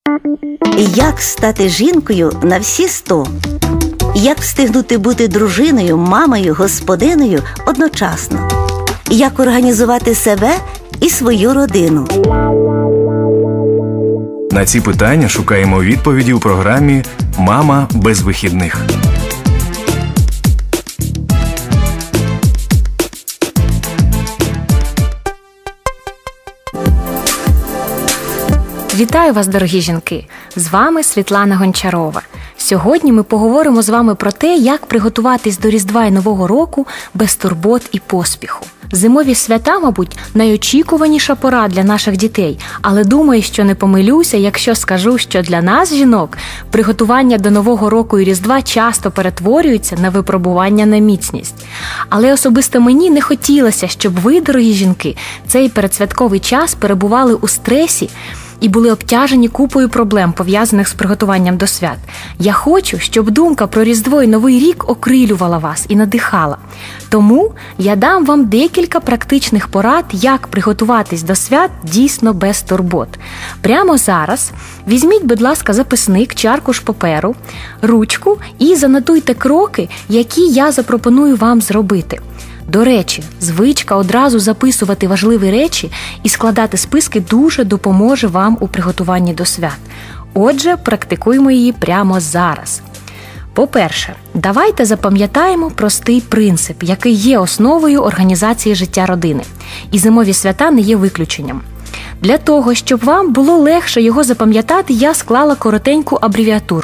Як стати жінкою на всі 100? Як встигнути бути дружиною, мамою, господинею одночасно? Як організувати себе і свою родину? На ці питання шукаємо відповіді у програмі «Мама без вихідних». Вітаю вас, дорогі жінки! З вами Світлана Гончарова. Сьогодні ми поговоримо з вами про те, як приготуватись до Різдва і Нового року без турбот і поспіху. Зимові свята, мабуть, найочікуваніша пора для наших дітей, але думаю, що не помилюся, якщо скажу, що для нас, жінок, приготування до Нового року і Різдва часто перетворюються на випробування на міцність. Але особисто мені не хотілося, щоб ви, дорогі жінки, цей передсвятковий час перебували у стресі і були обтяжені купою проблем, пов'язаних з приготуванням до свят. Я хочу, щоб думка про Різдво і Новий рік окрилювала вас і надихала. Тому я дам вам декілька практичних порад, як приготуватись до свят дійсно без турбот. Прямо зараз візьміть, будь ласка, записник, чарку ж паперу, ручку і занотуйте кроки, які я запропоную вам зробити. До речі, звичка одразу записувати важливі речі і складати списки дуже допоможе вам у приготуванні до свят. Отже, практикуємо її прямо зараз. По-перше, давайте запам'ятаємо простий принцип, який є основою організації життя родини. І зимові свята не є виключенням. Для того, щоб вам було легше його запам'ятати, я склала коротеньку абревіатуру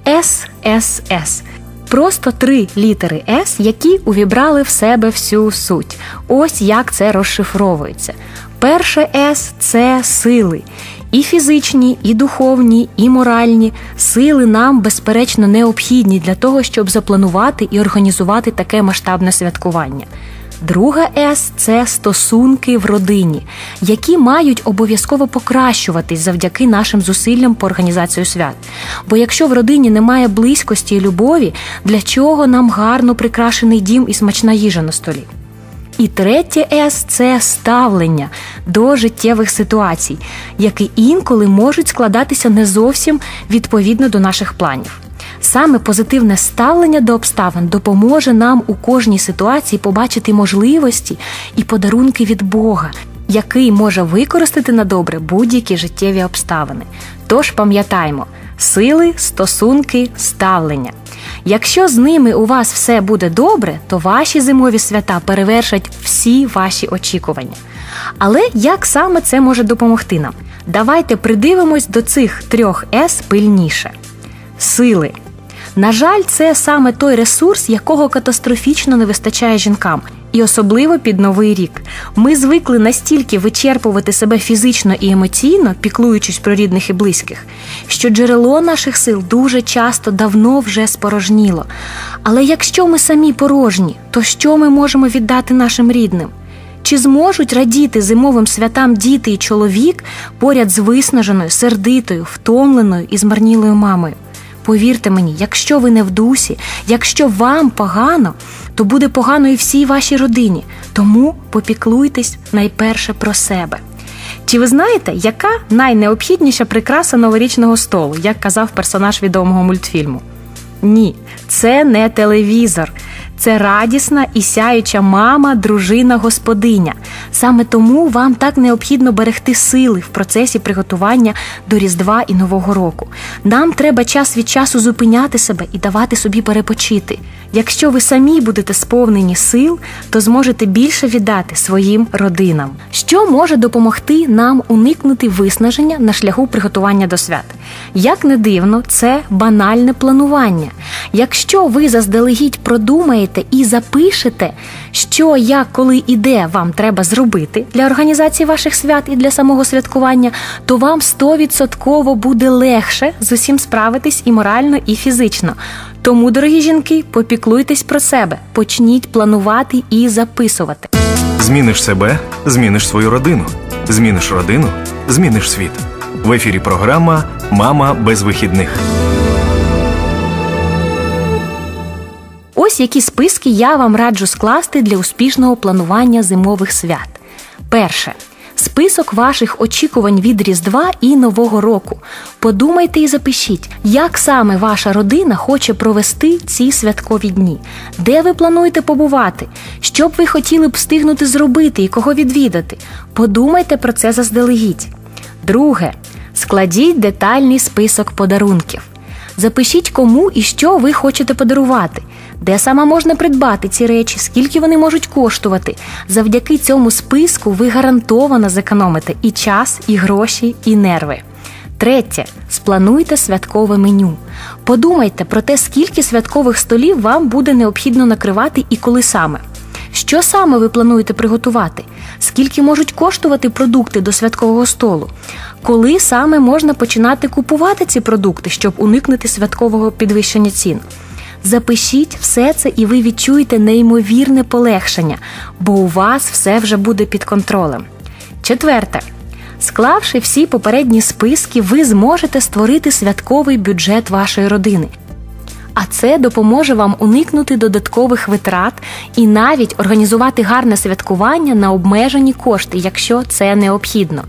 ССС. Просто 3 літери «С», які увібрали в себе всю суть. Ось як це розшифровується. Перше «С» – це сили. І фізичні, і духовні, і моральні. Сили нам, безперечно, необхідні для того, щоб запланувати і організувати таке масштабне святкування. Друге «С» – це стосунки в родині, які мають обов'язково покращуватись завдяки нашим зусиллям по організації свят. Бо якщо в родині немає близькості і любові, для чого нам гарно прикрашений дім і смачна їжа на столі? І третє «С» – це ставлення до життєвих ситуацій, які інколи можуть складатися не зовсім відповідно до наших планів. Саме позитивне ставлення до обставин допоможе нам у кожній ситуації побачити можливості і подарунки від Бога, який може використати на добре будь-які життєві обставини. Тож пам'ятаймо – сили, стосунки, ставлення. Якщо з ними у вас все буде добре, то ваші зимові свята перевершать всі ваші очікування. Але як саме це може допомогти нам? Давайте придивимось до цих 3 «С» пильніше. Сили. На жаль, це саме той ресурс, якого катастрофічно не вистачає жінкам. І особливо під Новий рік. Ми звикли настільки вичерпувати себе фізично і емоційно, піклуючись про рідних і близьких, що джерело наших сил дуже часто давно вже спорожніло. Але якщо ми самі порожні, то що ми можемо віддати нашим рідним? Чи зможуть радіти зимовим святам діти і чоловік поряд з виснаженою, сердитою, втомленою і змарнілою мамою? Повірте мені, якщо ви не в дусі, якщо вам погано, то буде погано і всій вашій родині. Тому попіклуйтесь найперше про себе. Чи ви знаєте, яка найнеобхідніша прикраса новорічного столу, як казав персонаж відомого мультфільму? Ні, це не телевізор. Це радісна і сяюча мама, дружина, господиня. Саме тому вам так необхідно берегти сили в процесі приготування до Різдва і Нового року. Нам треба час від часу зупиняти себе і давати собі перепочити. Якщо ви самі будете сповнені сил, то зможете більше віддати своїм родинам. Що може допомогти нам уникнути виснаження на шляху приготування до свят? Як не дивно, це банальне планування. Якщо ви заздалегідь продумаєте і запишете, що, як, коли і де вам треба зробити для організації ваших свят і для самого святкування, то вам 100% буде легше з усім справитись і морально, і фізично. Тому, дорогі жінки, попіклуйтесь про себе, почніть планувати і записувати. Зміниш себе – зміниш свою родину. Зміниш родину – зміниш світ. В ефірі програма «Мама без вихідних». Ось які списки я вам раджу скласти для успішного планування зимових свят. Перше. список ваших очікувань від Різдва і Нового року. Подумайте і запишіть, як саме ваша родина хоче провести ці святкові дні, де ви плануєте побувати, що б ви хотіли б встигнути зробити і кого відвідати. Подумайте про це заздалегідь. Друге. Складіть детальний список подарунків. Запишіть, кому і що ви хочете подарувати, де саме можна придбати ці речі, скільки вони можуть коштувати. Завдяки цьому списку ви гарантовано зекономите і час, і гроші, і нерви. Третє. Сплануйте святкове меню. Подумайте про те, скільки святкових столів вам буде необхідно накривати і коли саме. Що саме ви плануєте приготувати? Скільки можуть коштувати продукти до святкового столу? Коли саме можна починати купувати ці продукти, щоб уникнути святкового підвищення цін? Запишіть все це і ви відчуєте неймовірне полегшення, бо у вас все вже буде під контролем. Четверте. Склавши всі попередні списки, ви зможете створити святковий бюджет вашої родини. А це допоможе вам уникнути додаткових витрат і навіть організувати гарне святкування на обмежені кошти, якщо це необхідно.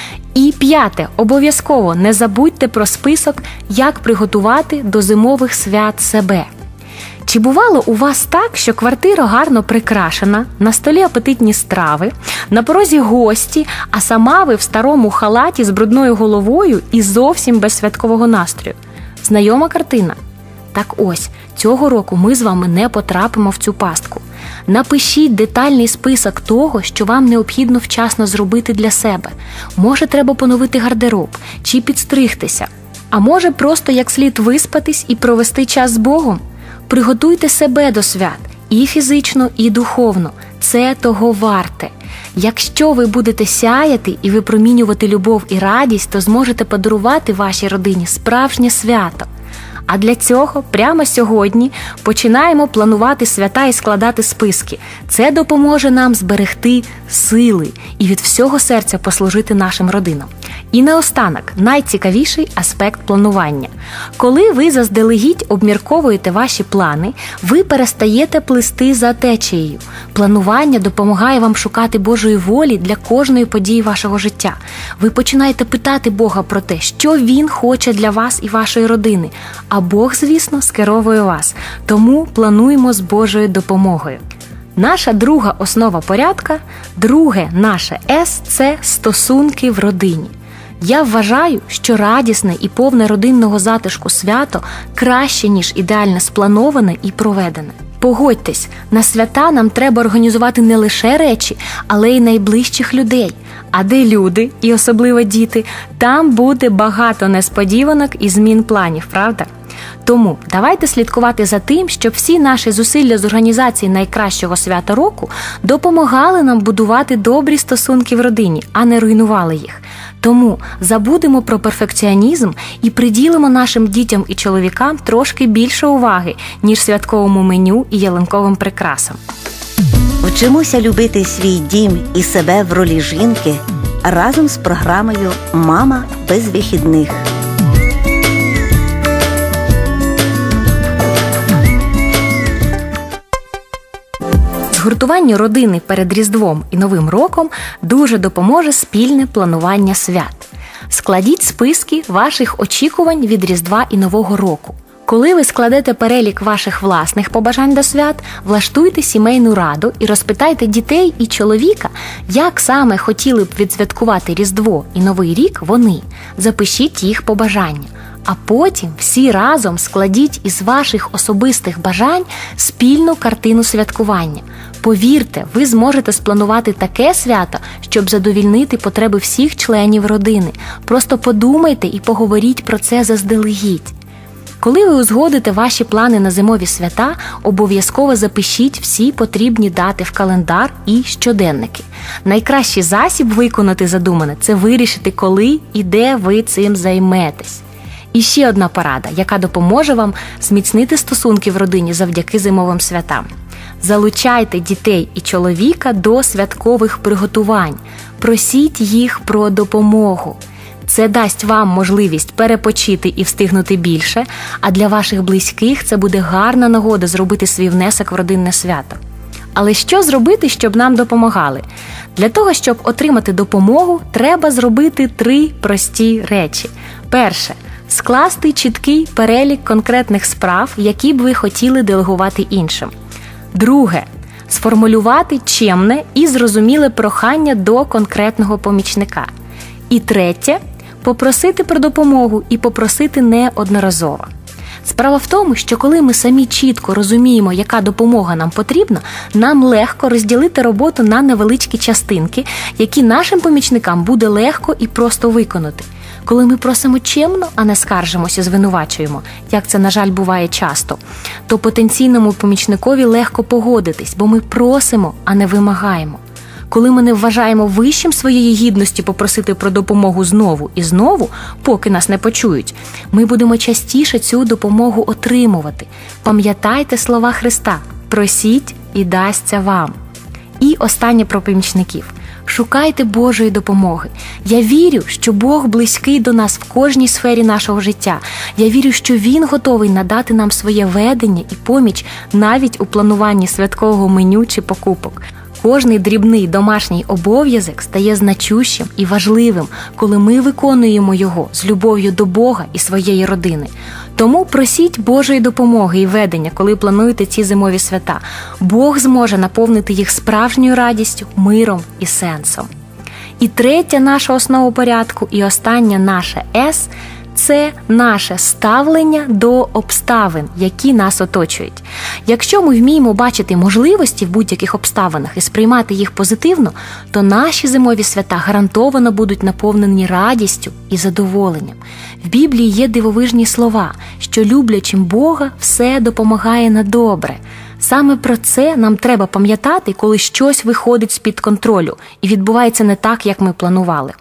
І п'яте. Обов'язково не забудьте про список, як приготувати до зимових свят себе. Чи бувало у вас так, що квартира гарно прикрашена, на столі апетитні страви, на порозі гості, а сама ви в старому халаті з брудною головою і зовсім без святкового настрою? Знайома картина? Так ось, цього року ми з вами не потрапимо в цю пастку. Напишіть детальний список того, що вам необхідно вчасно зробити для себе. Може, треба поновити гардероб, чи підстригтися. А може, просто як слід виспатись і провести час з Богом? Приготуйте себе до свят, і фізично, і духовно. Це того варте. Якщо ви будете сяяти і випромінювати любов і радість, то зможете подарувати вашій родині справжнє свято. А для цього прямо сьогодні починаємо планувати свята і складати списки. Це допоможе нам зберегти сили і від всього серця послужити нашим родинам. І наостанок, найцікавіший аспект планування. Коли ви заздалегідь обмірковуєте ваші плани, ви перестаєте плисти за течією. Планування допомагає вам шукати Божої волі для кожної події вашого життя. Ви починаєте питати Бога про те, що Він хоче для вас і вашої родини. А Бог, звісно, скеровує вас. Тому плануємо з Божою допомогою. Наша друга основа порядка, друге наше «С» – це стосунки в родині. Я вважаю, що радісне і повне родинного затишку свято краще, ніж ідеально сплановане і проведене. Погодьтесь, на свята нам треба організувати не лише речі, але й найближчих людей. А де люди, і особливо діти, там буде багато несподіванок і змін планів, правда? Тому давайте слідкувати за тим, щоб всі наші зусилля з організації найкращого свята року допомагали нам будувати добрі стосунки в родині, а не руйнували їх. Тому забудемо про перфекціонізм і приділимо нашим дітям і чоловікам трошки більше уваги, ніж святковому меню і ялинковим прикрасам. Вчимося любити свій дім і себе в ролі жінки разом з програмою «Мама без вихідних». Згуртуванню родини перед Різдвом і Новим роком дуже допоможе спільне планування свят. Складіть списки ваших очікувань від Різдва і Нового року. Коли ви складете перелік ваших власних побажань до свят, влаштуйте сімейну раду і розпитайте дітей і чоловіка, як саме хотіли б відсвяткувати Різдво і Новий рік вони. Запишіть їх побажання. А потім всі разом складіть із ваших особистих бажань спільну картину святкування. Повірте, ви зможете спланувати таке свято, щоб задовільнити потреби всіх членів родини. Просто подумайте і поговоріть про це заздалегідь. Коли ви узгодите ваші плани на зимові свята, обов'язково запишіть всі потрібні дати в календар і щоденники. Найкращий засіб виконати задумане – це вирішити, коли і де ви цим займетесь. І ще одна порада, яка допоможе вам зміцнити стосунки в родині завдяки зимовим святам. Залучайте дітей і чоловіка до святкових приготувань. Просіть їх про допомогу. Це дасть вам можливість перепочити і встигнути більше, а для ваших близьких це буде гарна нагода зробити свій внесок в родинне свято. Але що зробити, щоб нам допомагали? Для того, щоб отримати допомогу, треба зробити 3 прості речі. Перше – скласти чіткий перелік конкретних справ, які б ви хотіли делегувати іншим. Друге – сформулювати чемне і зрозуміле прохання до конкретного помічника. І третє – попросити про допомогу і попросити неодноразово. Справа в тому, що коли ми самі чітко розуміємо, яка допомога нам потрібна, нам легко розділити роботу на невеличкі частинки, які нашим помічникам буде легко і просто виконати. Коли ми просимо чемно, а не скаржимося, звинувачуємо, як це, на жаль, буває часто, то потенційному помічникові легко погодитись, бо ми просимо, а не вимагаємо. Коли ми не вважаємо вищим своєї гідності попросити про допомогу знову і знову, поки нас не почують, ми будемо частіше цю допомогу отримувати. Пам'ятайте слова Христа «Просіть і дасться вам». І останнє про помічників. Шукайте Божої допомоги. Я вірю, що Бог близький до нас в кожній сфері нашого життя. Я вірю, що Він готовий надати нам своє ведення і поміч навіть у плануванні святкового меню чи покупок. Кожний дрібний домашній обов'язок стає значущим і важливим, коли ми виконуємо його з любов'ю до Бога і своєї родини. Тому просіть Божої допомоги і ведення, коли плануєте ці зимові свята. Бог зможе наповнити їх справжньою радістю, миром і сенсом. І третя наша основа порядку, і остання наша «С» – це наше ставлення до обставин, які нас оточують. Якщо ми вміємо бачити можливості в будь-яких обставинах і сприймати їх позитивно, то наші зимові свята гарантовано будуть наповнені радістю і задоволенням. В Біблії є дивовижні слова, що люблячим Бога все допомагає на добре. Саме про це нам треба пам'ятати, коли щось виходить з-під контролю і відбувається не так, як ми планували.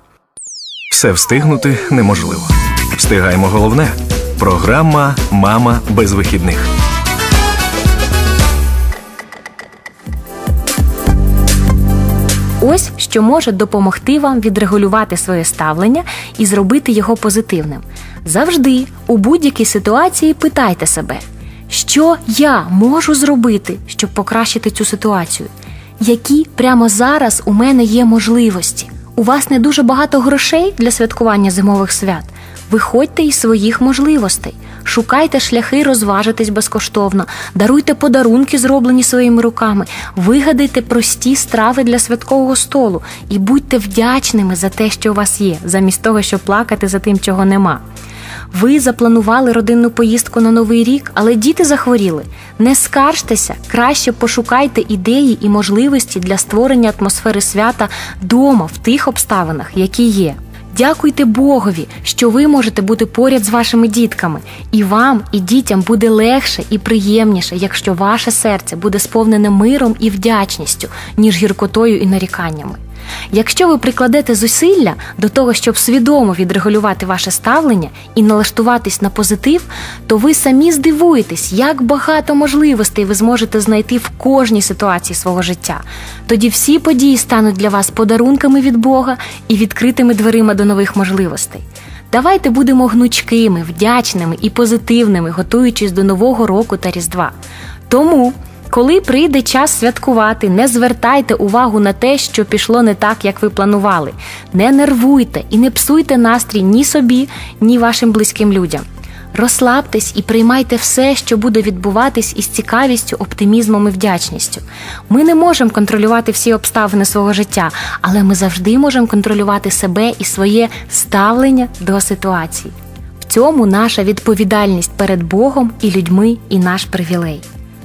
Все встигнути неможливо. Встигаємо головне. Програма «Мама без вихідних». Ось, що може допомогти вам відрегулювати своє ставлення і зробити його позитивним. Завжди, у будь-якій ситуації питайте себе, що я можу зробити, щоб покращити цю ситуацію? Які прямо зараз у мене є можливості? У вас не дуже багато грошей для святкування зимових свят? Виходьте із своїх можливостей. Шукайте шляхи розважитись безкоштовно, даруйте подарунки, зроблені своїми руками, вигадайте прості страви для святкового столу і будьте вдячними за те, що у вас є, замість того, щоб плакати за тим, чого нема. Ви запланували родинну поїздку на Новий рік, але діти захворіли. Не скаржтеся, краще пошукайте ідеї і можливості для створення атмосфери свята дома в тих обставинах, які є. Дякуйте Богові, що ви можете бути поряд з вашими дітками. І вам, і дітям буде легше і приємніше, якщо ваше серце буде сповнене миром і вдячністю, ніж гіркотою і наріканнями. Якщо ви прикладете зусилля до того, щоб свідомо відрегулювати ваше ставлення і налаштуватись на позитив, то ви самі здивуєтесь, як багато можливостей ви зможете знайти в кожній ситуації свого життя. Тоді всі події стануть для вас подарунками від Бога і відкритими дверима до нових можливостей. Давайте будемо гнучкими, вдячними і позитивними, готуючись до Нового року та Різдва. Тому, коли прийде час святкувати, не звертайте увагу на те, що пішло не так, як ви планували. Не нервуйте і не псуйте настрій ні собі, ні вашим близьким людям. Розслабтесь і приймайте все, що буде відбуватись із цікавістю, оптимізмом і вдячністю. Ми не можемо контролювати всі обставини свого життя, але ми завжди можемо контролювати себе і своє ставлення до ситуації. В цьому наша відповідальність перед Богом і людьми і наш привілей.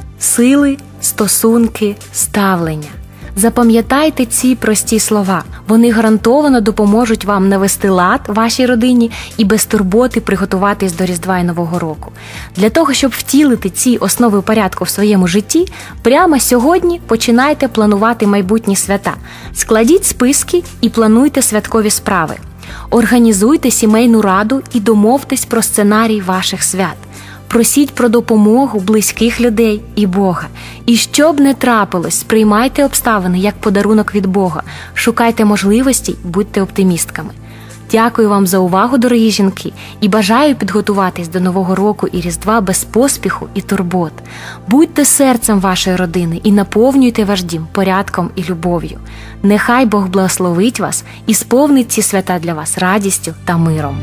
Сили, стосунки, ставлення. Запам'ятайте ці прості слова. Вони гарантовано допоможуть вам навести лад вашій родині і без турботи приготуватись до Різдва і Нового року. Для того, щоб втілити ці основи порядку в своєму житті, прямо сьогодні починайте планувати майбутні свята. Складіть списки і плануйте святкові справи. Організуйте сімейну раду і домовтесь про сценарій ваших свят. Просіть про допомогу близьких людей і Бога. І що б не трапилось, сприймайте обставини як подарунок від Бога. Шукайте можливості, будьте оптимістками. Дякую вам за увагу, дорогі жінки, і бажаю підготуватись до Нового року і Різдва без поспіху і турбот. Будьте серцем вашої родини і наповнюйте ваш дім порядком і любов'ю. Нехай Бог благословить вас і сповнить ці свята для вас радістю та миром.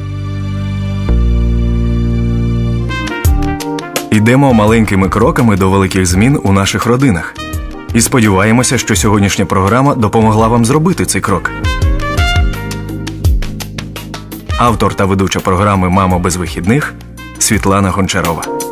Йдемо маленькими кроками до великих змін у наших родинах. І сподіваємося, що сьогоднішня програма допомогла вам зробити цей крок. Автор та ведуча програми «Мама без вихідних» Світлана Гончарова.